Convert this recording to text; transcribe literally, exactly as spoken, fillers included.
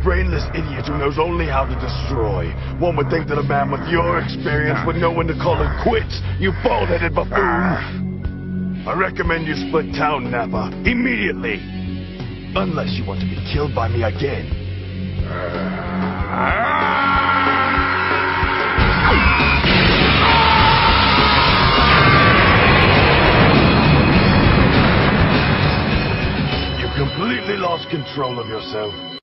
brainless idiot who knows only how to destroy. One would think that a man with your experience would know when to call it quits, you bald-headed buffoon. I recommend you split town, Nappa, immediately. Unless you want to be killed by me again. You completely lost control of yourself.